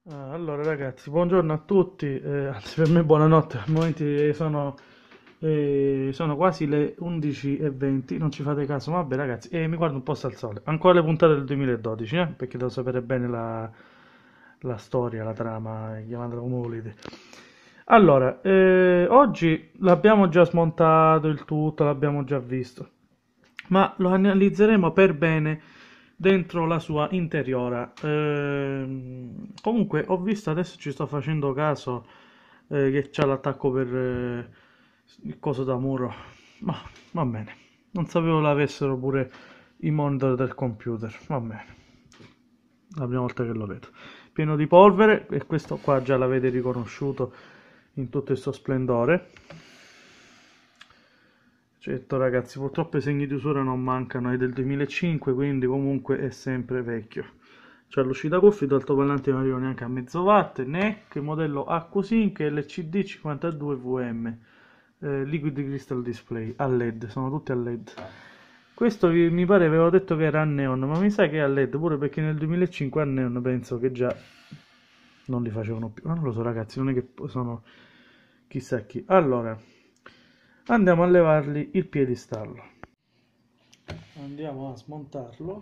Allora ragazzi, buongiorno a tutti, anzi per me buonanotte, al momento sono quasi le 11:20, non ci fate caso, ma vabbè ragazzi, mi guardo un po' al sole, ancora le puntate del 2012, perché devo sapere bene la storia, la trama, chiamatela come volete. Allora, oggi l'abbiamo già smontato il tutto, l'abbiamo già visto, ma lo analizzeremo per bene dentro la sua interiora. Comunque, ho visto adesso ci sto facendo caso che c'ha l'attacco per il coso da muro, ma va bene. Non sapevo l'avessero pure i monitor del computer. Va bene, la prima volta che lo vedo. Pieno di polvere, e questo qua già l'avete riconosciuto in tutto il suo splendore. Certo ragazzi, purtroppo i segni di usura non mancano, è del 2005, quindi comunque è sempre vecchio. C'è l'uscita cuffia, l'altoparlante non arriva neanche a mezzo watt, NEC, modello AccuSync LCD 52VM, Liquid Crystal Display, a LED, sono tutti a LED. Questo mi pare avevo detto che era a neon, ma mi sa che è a LED, pure perché nel 2005 a neon penso che già non li facevano più. Ma non lo so ragazzi, non è che sono chissà chi. Allora, andiamo a levargli il piedistallo. Andiamo a smontarlo.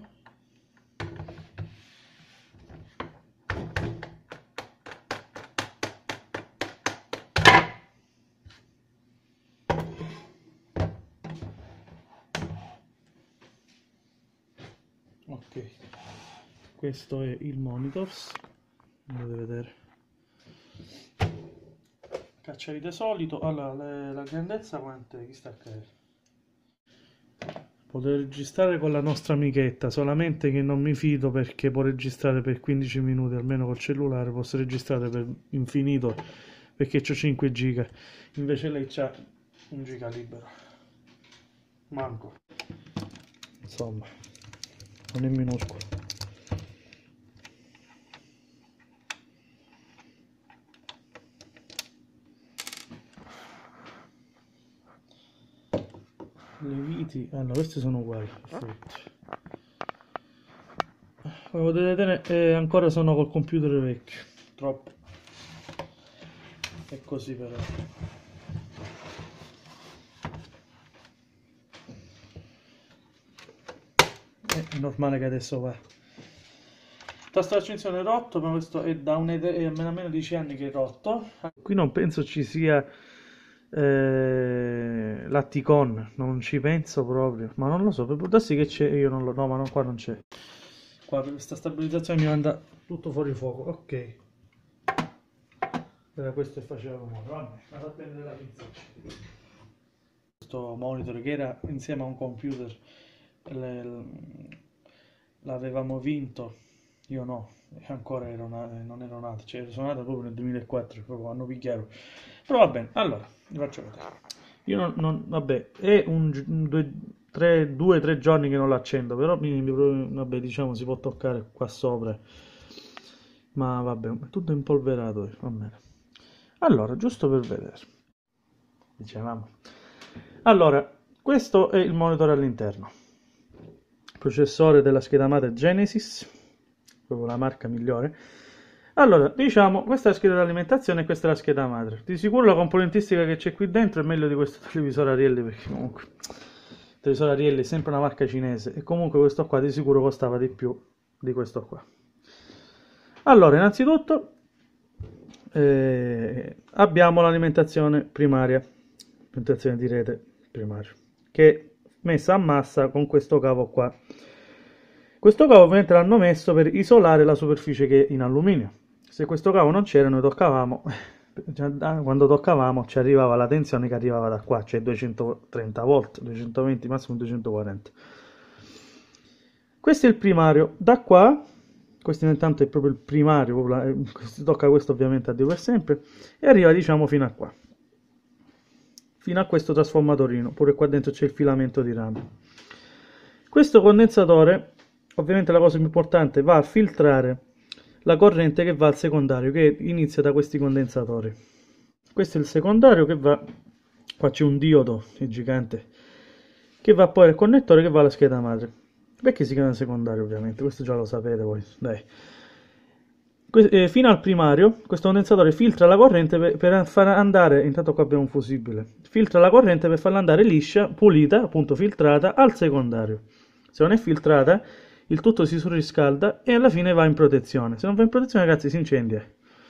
Ok, questo è il monitors, potete vedere. Cacciavite solito. Allora, la grandezza quant'è? Chi sta a caere? Potrei registrare con la nostra amichetta, solamente che non mi fido perché può registrare per 15 minuti, almeno col cellulare, posso registrare per infinito perché ho 5 giga, invece lei c'ha 1 giga libero. Manco. Insomma, non è minuscolo. Le viti, allora queste sono uguali, perfetto. Come potete vedere ancora sono col computer vecchio, troppo. È così però. È normale che adesso va. Tasto d'accensione rotto, ma questo è da è almeno 10 anni che è rotto. Qui non penso ci sia l'atticon, non ci penso proprio, ma non lo so, può darsi che c'è, io non lo no, ma no, qua non c'è. Qua per questa stabilizzazione mi manda tutto fuori fuoco, ok. Era questo che faceva rumore, vabbè, vado a prendere la pinzetta. Questo monitor che era insieme a un computer l'avevamo vinto, io no, e ancora non ero nato, cioè sono nato proprio nel 2004, proprio anno picchiaro. Però va bene, allora, vi faccio vedere. Io vabbè, è due, tre giorni che non l'accendo, però vabbè, diciamo si può toccare qua sopra, ma vabbè, è tutto impolverato, va bene. Allora, giusto per vedere, dicevamo. Allora, questo è il monitor all'interno. Processore della scheda madre Genesis, proprio la marca migliore. Allora, diciamo, questa è la scheda di alimentazione e questa è la scheda madre. Di sicuro la componentistica che c'è qui dentro è meglio di questo televisore Ariely, perché comunque il televisore Ariely è sempre una marca cinese e comunque questo qua di sicuro costava di più di questo qua. Allora, innanzitutto abbiamo l'alimentazione primaria, alimentazione di rete primaria, che è messa a massa con questo cavo qua. Questo cavo ovviamente l'hanno messo per isolare la superficie che è in alluminio. Se questo cavo non c'era, noi toccavamo, quando toccavamo ci arrivava la tensione che arrivava da qua, cioè 230 volt, 220, massimo 240. Questo è il primario. Da qua, questo intanto è proprio il primario, si tocca questo ovviamente a Dio per sempre, e arriva diciamo fino a qua. Fino a questo trasformatorino, pure qua dentro c'è il filamento di rame. Questo condensatore, ovviamente la cosa più importante, va a filtrare la corrente che va al secondario, che inizia da questi condensatori. Questo è il secondario che va, qua c'è un diodo, è gigante, che va poi al connettore che va alla scheda madre. Perché si chiama secondario ovviamente? Questo già lo sapete voi, dai. Fino al primario, questo condensatore filtra la corrente per far andare, intanto qua abbiamo un fusibile, filtra la corrente per farla andare liscia, pulita, appunto filtrata, al secondario. Se non è filtrata, il tutto si surriscalda e alla fine va in protezione. Se non va in protezione, ragazzi, si incendia.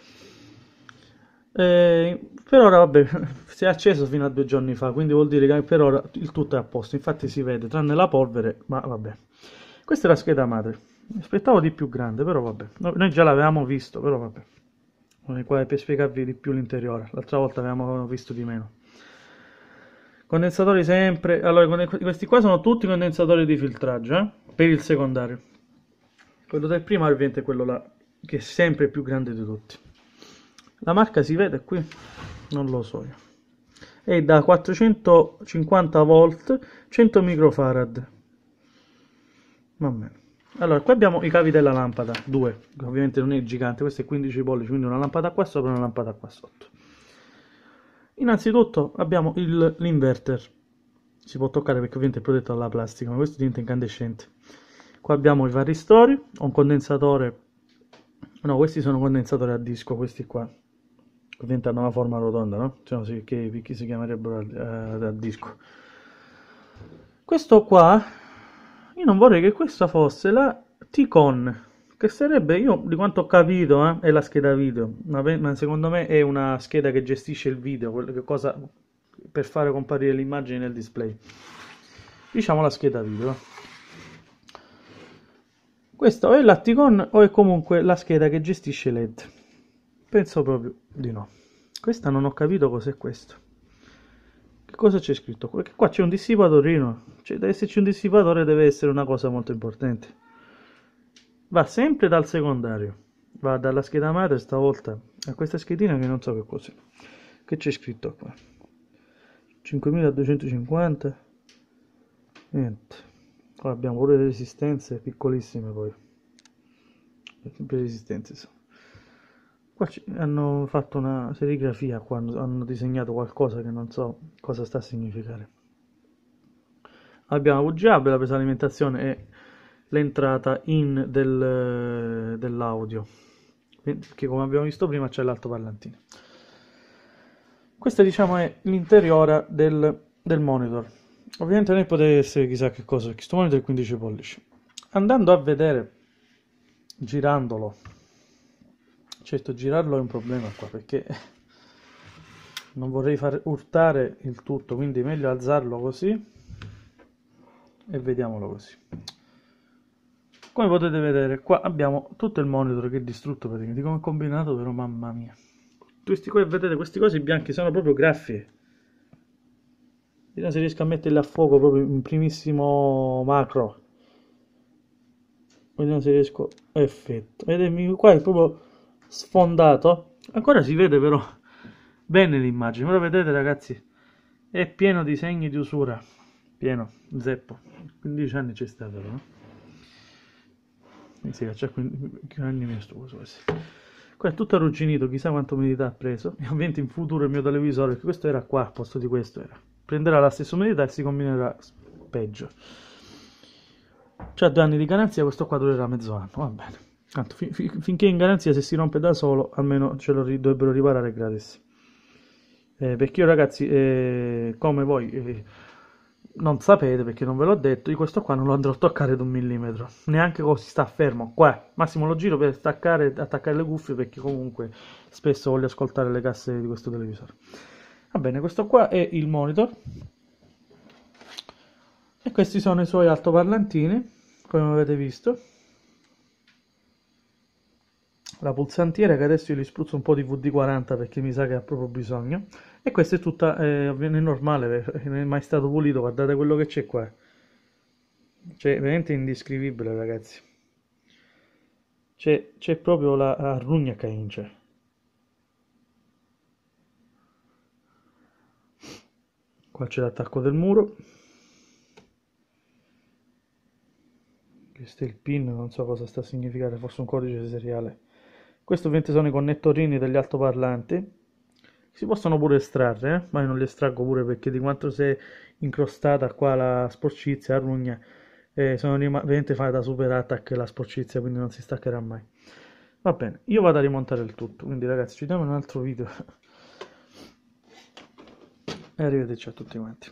Per ora, vabbè, si è acceso fino a 2 giorni fa, quindi vuol dire che per ora il tutto è a posto. Infatti si vede, tranne la polvere, ma vabbè. Questa è la scheda madre. Mi aspettavo di più grande, però vabbè. Noi già l'avevamo visto, però vabbè. Non è qua per spiegarvi di più l'interiore. L'altra volta avevamo visto di meno. Condensatori sempre. Allora, questi qua sono tutti condensatori di filtraggio, per il secondario. Quello del primario ovviamente è quello là, che è sempre più grande di tutti. La marca si vede qui? Non lo so io. È da 450 volt, 100 microfarad. Va bene. Allora, qua abbiamo i cavi della lampada, due, ovviamente non è gigante, questo è 15 pollici, quindi una lampada qua sopra e una lampada qua sotto. Innanzitutto abbiamo l'inverter, si può toccare perché ovviamente è protetto dalla plastica, ma questo diventa incandescente. Qua abbiamo i varistori, un condensatore, no, questi sono condensatori a disco, questi qua, ovviamente hanno una forma rotonda, no? Cioè, sì, che si chiamerebbero a disco. Questo qua, io non vorrei che questa fosse la T-Con, che sarebbe, io di quanto ho capito, è la scheda video, ma secondo me è una scheda che gestisce il video, cosa per fare comparire l'immagine nel display. Diciamo la scheda video. Questa o è la T-Con o è comunque la scheda che gestisce LED. Penso proprio di no. Questa non ho capito cos'è questo. Che cosa c'è scritto? Perché qua c'è un dissipatorino. Cioè, deve esserci un dissipatore, deve essere una cosa molto importante. Va sempre dal secondario. Va dalla scheda madre stavolta a questa schedina che non so che cos'è. Che c'è scritto qua? 5250. Niente. Qua abbiamo pure le resistenze piccolissime poi. Sempre resistenze sono. Qua hanno fatto una serigrafia, qua hanno disegnato qualcosa che non so cosa sta a significare. Abbiamo la VGA per l'alimentazione e l'entrata in dell'audio, che come abbiamo visto prima c'è l'altoparlantino. Questo diciamo è l'interiore del monitor. Ovviamente non potete essere chissà che cosa, perché questo monitor è 15 pollici. Andando a vedere, girandolo, certo girarlo è un problema qua, perché non vorrei far urtare il tutto, quindi è meglio alzarlo così e vediamolo così. Come potete vedere qua abbiamo tutto il monitor che è distrutto praticamente, come combinato, però mamma mia. Questi qua, vedete, questi cosi bianchi sono proprio graffie. Vediamo se riesco a metterli a fuoco proprio in primissimo macro. Vediamo se riesco. Effetto. Vedete, qua è proprio sfondato. Ancora si vede però bene l'immagine. Però vedete ragazzi, è pieno di segni di usura. Pieno, zeppo. 15 anni c'è stato, no? Sì, c'è 15 anni mi stuso questi. Qua è tutto arrugginito, chissà quanto umidità ha preso. E ovviamente in futuro il mio televisore, perché questo era qua, al posto di questo era. Prenderà la stessa umidità e si combinerà peggio. C'ha 2 anni di garanzia, questo qua durerà mezzo anno, va bene. Tanto finché è in garanzia, se si rompe da solo, almeno ce lo dovrebbero riparare gratis. Perché io ragazzi, come voi non sapete, perché non ve l'ho detto, io questo qua non lo andrò a toccare da 1 millimetro, neanche così sta fermo. Qua, massimo lo giro per attaccare le cuffie, perché comunque spesso voglio ascoltare le casse di questo televisore. Va bene, questo qua è il monitor. E questi sono i suoi altoparlantini, come avete visto. La pulsantiera che adesso io gli spruzzo un po' di VD40 perché mi sa che ha proprio bisogno. E questa è tutta, avviene normale, non è mai stato pulito, guardate quello che c'è qua. Cioè, veramente indescrivibile ragazzi. C'è proprio la rugna che c'è. Qua c'è l'attacco del muro. Questo è il pin, non so cosa sta a significare, forse un codice seriale. Questo ovviamente sono i connettorini degli altoparlanti. Si possono pure estrarre, ma io non li estraggo pure perché di quanto si è incrostata qua la sporcizia, la rugna, sono veramente fatta da super attack la sporcizia, quindi non si staccherà mai. Va bene, io vado a rimontare il tutto, quindi ragazzi ci vediamo in un altro video e arrivederci a tutti quanti.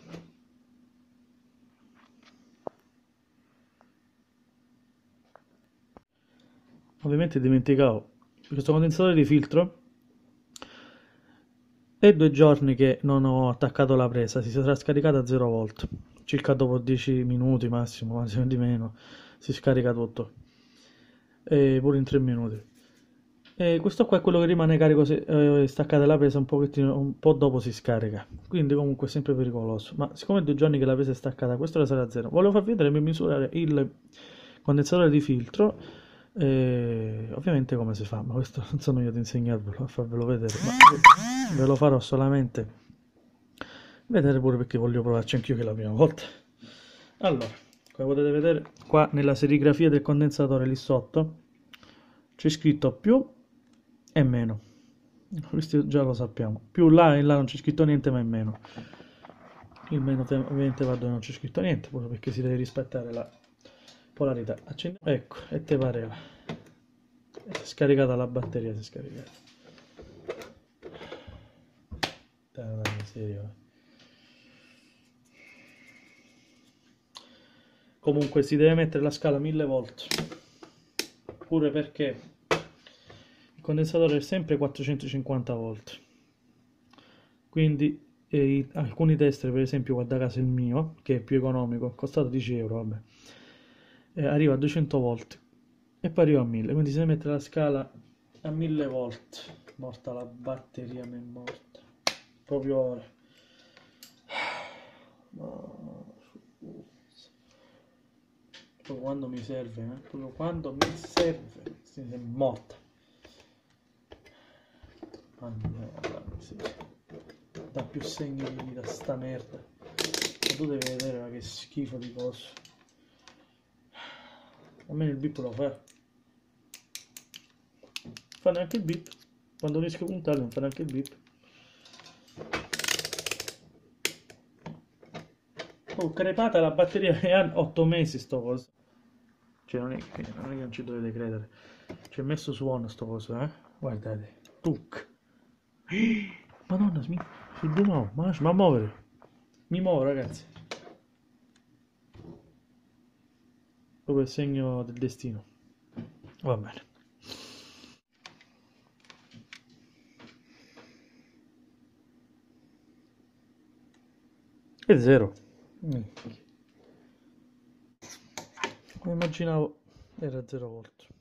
Ovviamente dimenticavo questo condensatore di filtro. È 2 giorni che non ho attaccato la presa, si sarà scaricata a 0 volt, circa dopo 10 minuti massimo, massimo di meno, si scarica tutto, e pure in 3 minuti. E questo qua è quello che rimane carico se staccata la presa un pochettino, un po' dopo si scarica, quindi comunque è sempre pericoloso. Ma siccome è 2 giorni che la presa è staccata, questo la sarà a 0. Volevo farvi vedere per misurare il condensatore di filtro, ovviamente come si fa, ma questo non sono io ad insegnarvelo, a farvelo vedere, ma ve lo farò solamente vedere pure perché voglio provarci anch'io che è la prima volta. Allora, come potete vedere qua nella serigrafia del condensatore lì sotto c'è scritto più e meno. Questo già lo sappiamo. Più là e là non c'è scritto niente, ma è meno. Il meno ovviamente va dove non c'è scritto niente, proprio perché si deve rispettare la polarità. Accendiamo. Ecco, e te pareva. È scaricata la batteria, si è scaricata. Dai, miseria. Comunque si deve mettere la scala 1000 volt, pure perché il condensatore è sempre 450 volt. Quindi alcuni tester, per esempio guarda caso il mio, che è più economico, è costato 10 euro, vabbè, arriva a 200 volt e poi arriva a 1000, quindi se ne mette la scala a 1000 volt, morta la batteria, mi è morta, proprio ora. Proprio quando mi serve, proprio quando mi serve, si è morta. Mannaggia, dà più segni di vita sta merda. Ma tu devi vedere ma che schifo di coso. Almeno il bip lo fa. Fa neanche il bip. Quando riesco a puntare non fa neanche il bip. Oh, crepata la batteria che ha 8 mesi sto coso. Cioè non è che non ci dovete credere. Ci è messo suono sto coso, eh. Guardate. Tuc. Madonna, ma a muovere. Mi muovo, ragazzi. Proprio il segno del destino. Va bene. È zero. Come immaginavo era 0 volt.